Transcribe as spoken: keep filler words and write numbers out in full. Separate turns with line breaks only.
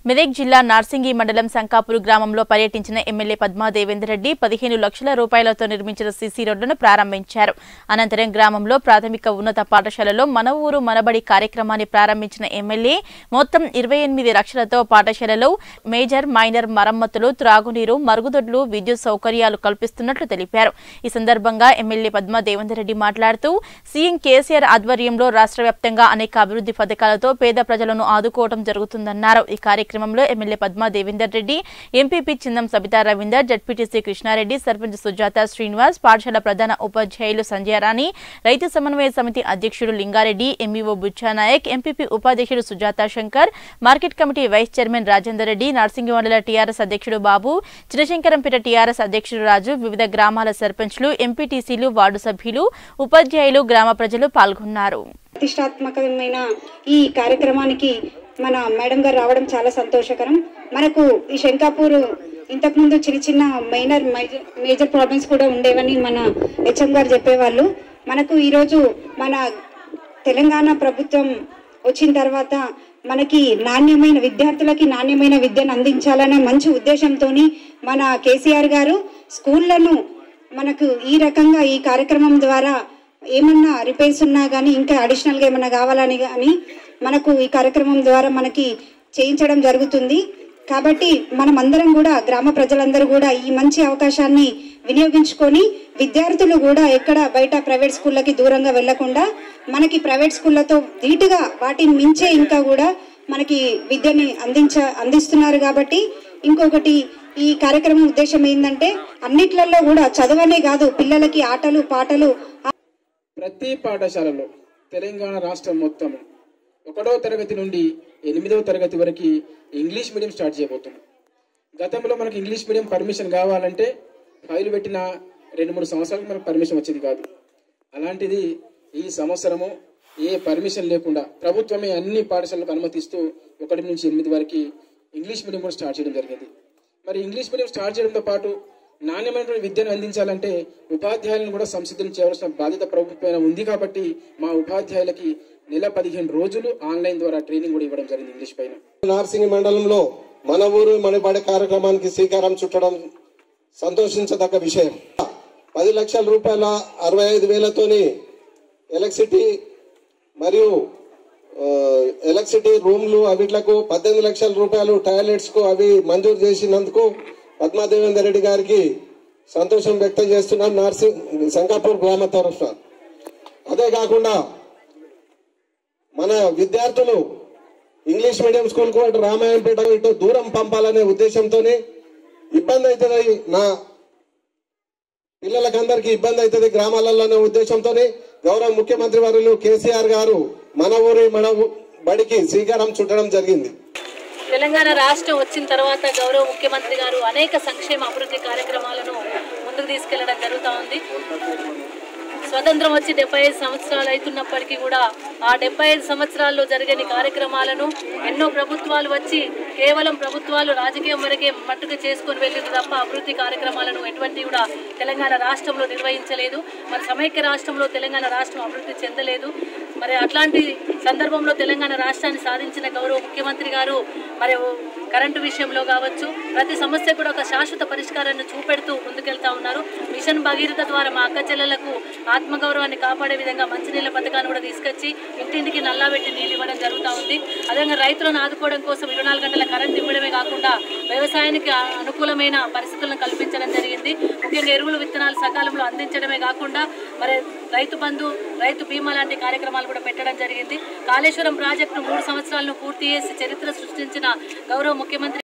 మెదక్ జిల్లా నార్సింగి మండలం సంకాపూర్ గ్రామంలో పర్యటించిన ఎమ్మెల్యే పద్మా దేవేందర్ రెడ్డి పదిహేను లక్షల రూపాయలతో నిర్మించిన సీసీ రోడ్డును ప్రారంభించారు. అనంతరం గ్రామంలో ప్రాథమిక ఉన్నత పాఠశాలలో మన ఊరు మనబడి కార్యక్రమాన్ని ప్రారంభించిన ఎమ్మెల్యే మొత్తం ఇరవై ఎనిమిది లక్షలతో పాఠశాలలో మేజర్ మైనర్ మరమ్మతులు, త్రాగునీరు, మరుగుదొడ్లు, విద్యుత్ సౌకర్యాలు కల్పిస్తున్నట్లు తెలిపారు. ఈ సందర్భంగా ఎమ్మెల్యే పద్మా దేవేందర్ రెడ్డి మాట్లాడుతూ సీఎం కేసీఆర్ ఆధ్వర్యంలో రాష్ట్ర వ్యాప్తంగా అనేక అభివృద్ధి పథకాలతో పేద ప్రజలను ఆదుకోవడం జరుగుతుందన్నారు. ఈ కార్యక్రమంలో MLA Padma Devender Reddy, MPP Chindam Sabitha Ravinder, ZPTC Krishna Reddy, sarpanch Sujatha Srinivas, పాఠశాల ప్రధాన ఉపాధ్యాయులు సంజయరాణి, రైతు సమన్వయ సమితి అధ్యక్షుడు లింగారెడ్డి, ఎంఈఓ బుచ్చానాయక్, ఎంపీపీ ఉపాధ్యక్షుడు Sujatha Shankar, market committee vice chairman Rajender Reddy, Narsingi మండల టీఆర్ఎస్ అధ్యక్షుడు బాబు, చినశంకరంపేట టీఆర్ఎస్ అధ్యక్షుడు రాజు, వివిధ గ్రామాల సర్పంచ్లు, ఎంపీటీసీలు, వార్డు సభ్యులు, ఉపాధ్యాయులు, గ్రామ ప్రజలు పాల్గొన్నారు.
ప్రతిష్టాత్మకమైన ఈ కార్యక్రమానికి మన మేడం గారు రావడం చాలా సంతోషకరం. మనకు ఈ శంకాపూర్ ఇంతకుముందు చిన్న చిన్న మైనర్ మేజర్ ప్రాబ్లమ్స్ కూడా ఉండేవని మన హెచ్ఎం గారు చెప్పేవాళ్ళు. మనకు ఈరోజు మన తెలంగాణ ప్రభుత్వం వచ్చిన తర్వాత మనకి నాణ్యమైన విద్యార్థులకి నాణ్యమైన విద్యను అందించాలనే మంచి ఉద్దేశంతో మన కేసీఆర్ గారు స్కూళ్లను మనకు ఈ రకంగా ఈ కార్యక్రమం ద్వారా ఏమన్నా రిపేర్స్ ఉన్నా కానీ ఇంకా అడిషనల్గా ఏమన్నా కావాలని కానీ మనకు ఈ కార్యక్రమం ద్వారా మనకి చేయించడం జరుగుతుంది. కాబట్టి మనం అందరం కూడా గ్రామ ప్రజలందరూ కూడా ఈ మంచి అవకాశాన్ని వినియోగించుకొని విద్యార్థులు కూడా ఎక్కడ బయట ప్రైవేట్ స్కూళ్ళకి దూరంగా వెళ్లకుండా మనకి ప్రైవేట్ స్కూళ్ళతో ధీటుగా వాటిని మించే ఇంకా కూడా మనకి విద్యని అందించ అందిస్తున్నారు. కాబట్టి ఇంకొకటి ఈ కార్యక్రమం ఉద్దేశం ఏంటంటే అన్నిట్లలో కూడా చదవనే కాదు, పిల్లలకి ఆటలు పాటలు.
ప్రతి పాఠశాలలో తెలంగాణ రాష్ట్రం మొత్తం ఒకటో తరగతి నుండి ఎనిమిదవ తరగతి వరకు ఇంగ్లీష్ మీడియం స్టార్ట్ చేయబోతున్నాం. గతంలో మనకి ఇంగ్లీష్ మీడియం పర్మిషన్ కావాలంటే ఫైల్ పెట్టిన రెండు మూడు సంవత్సరాలకు మనకు పర్మిషన్ వచ్చింది కాదు. అలాంటిది ఈ సంవత్సరము ఏ పర్మిషన్ లేకుండా ప్రభుత్వమే అన్ని పాఠశాలకు అనుమతిస్తూ ఒకటి నుంచి ఎనిమిది వరకు ఇంగ్లీష్ మీడియం కూడా స్టార్ట్ చేయడం జరిగింది. మరి ఇంగ్లీష్ మీడియం స్టార్ట్ చేయడంతో పాటు నాణ్యమైనటువంటి విద్యను అందించాలంటే ఉపాధ్యాయులను కూడా సంసిద్ధం చేయవలసిన బాధ్యత ప్రభుత్వం ఉంది. కాబట్టి మా ఉపాధ్యాయులకి నెల పదిహేను రోజులు ఆన్లైన్ ద్వారా ట్రైనింగ్ కూడా ఇవ్వడం జరిగింది ఇంగ్లీష్ పైన.
నార్సింగి మండలంలో మన ఊరు మనబడి కార్యక్రమానికి శ్రీకారం చుట్టడం సంతోషించదగ్గ విషయం. పది లక్షల రూపాయల అరవై ఐదు వేలతోని ఎలక్ట్రిసిటీ మరియు ఎలక్ట్రిసిటీ రూమ్లు అవిట్లకు పద్దెనిమిది లక్షల రూపాయలు టాయిలెట్స్ కు అవి మంజూరు చేసినందుకు పద్మా దేవేందర్ రెడ్డి గారికి సంతోషం వ్యక్తం చేస్తున్నాం నార్సింగ్ సంకాపూర్ గ్రామ తరఫున. అదే కాకుండా మన విద్యార్థులు ఇంగ్లీష్ మీడియం స్కూల్ కు అటు రామాయంపేట ఇటు దూరం పంపాలనే ఉద్దేశంతో ఇబ్బంది అవుతుంది, నా పిల్లలకందరికీ ఇబ్బంది అవుతుంది గ్రామాలలోనే ఉద్దేశంతో గౌరవ ముఖ్యమంత్రి వర్యులు కేసీఆర్ గారు మన ఊరి మన బడికి శ్రీకారం చుట్టడం జరిగింది.
తెలంగాణ రాష్ట్రం వచ్చిన తర్వాత గౌరవ ముఖ్యమంత్రి గారు అనేక సంక్షేమ అభివృద్ధి కార్యక్రమాలను ముందుకు తీసుకెళ్లడం జరుగుతూ ఉంది. స్వతంత్రం వచ్చి డెబ్బై ఐదు సంవత్సరాలు అవుతున్నప్పటికీ కూడా ఆ డెబ్బై ఐదు సంవత్సరాల్లో జరిగని కార్యక్రమాలను ఎన్నో ప్రభుత్వాలు వచ్చి కేవలం ప్రభుత్వాలు రాజకీయం వరకే మట్టుకు చేసుకుని వెళ్ళింది తప్ప అభివృద్ధి కార్యక్రమాలను ఎటువంటి కూడా తెలంగాణ రాష్ట్రంలో నిర్వహించలేదు. మరి సమైక్య రాష్ట్రంలో తెలంగాణ రాష్ట్రం అభివృద్ధి చెందలేదు. మరి అట్లాంటి సందర్భంలో తెలంగాణ రాష్ట్రాన్ని సాధించిన గౌరవ ముఖ్యమంత్రి గారు మరి కరెంటు విషయంలో కావచ్చు ప్రతి సమస్య కూడా ఒక శాశ్వత పరిష్కారాన్ని చూపెడుతూ ముందుకెళ్తా ఉన్నారు. మిషన్ భగీరథ ద్వారా మా అక్క చెల్లెలకు ఆత్మగౌరవాన్ని కాపాడే విధంగా మంచినీళ్ళ పథకాన్ని కూడా తీసుకొచ్చి ఇంటింటికి నల్లా పెట్టి నీళ్ళు ఇవ్వడం జరుగుతూ ఉంది. అదేవిధంగా రైతులను ఆదుకోవడం కోసం ఇరవై నాలుగు గంటల కరెంట్ ఇవ్వడమే కాకుండా వ్యవసాయానికి అనుకూలమైన పరిస్థితులను కల్పించడం జరిగింది. ముఖ్యంగా ఎరువులు విత్తనాలు సకాలంలో అందించడమే కాకుండా మరి రైతు బంధు, రైతు బీమా లాంటి కార్యక్రమాలు కూడా పెట్టడం జరిగింది. కాళేశ్వరం ప్రాజెక్టు మూడు సంవత్సరాలను పూర్తి చేసి చరిత్ర సృష్టించిన గౌరవ ముఖ్యమంత్రి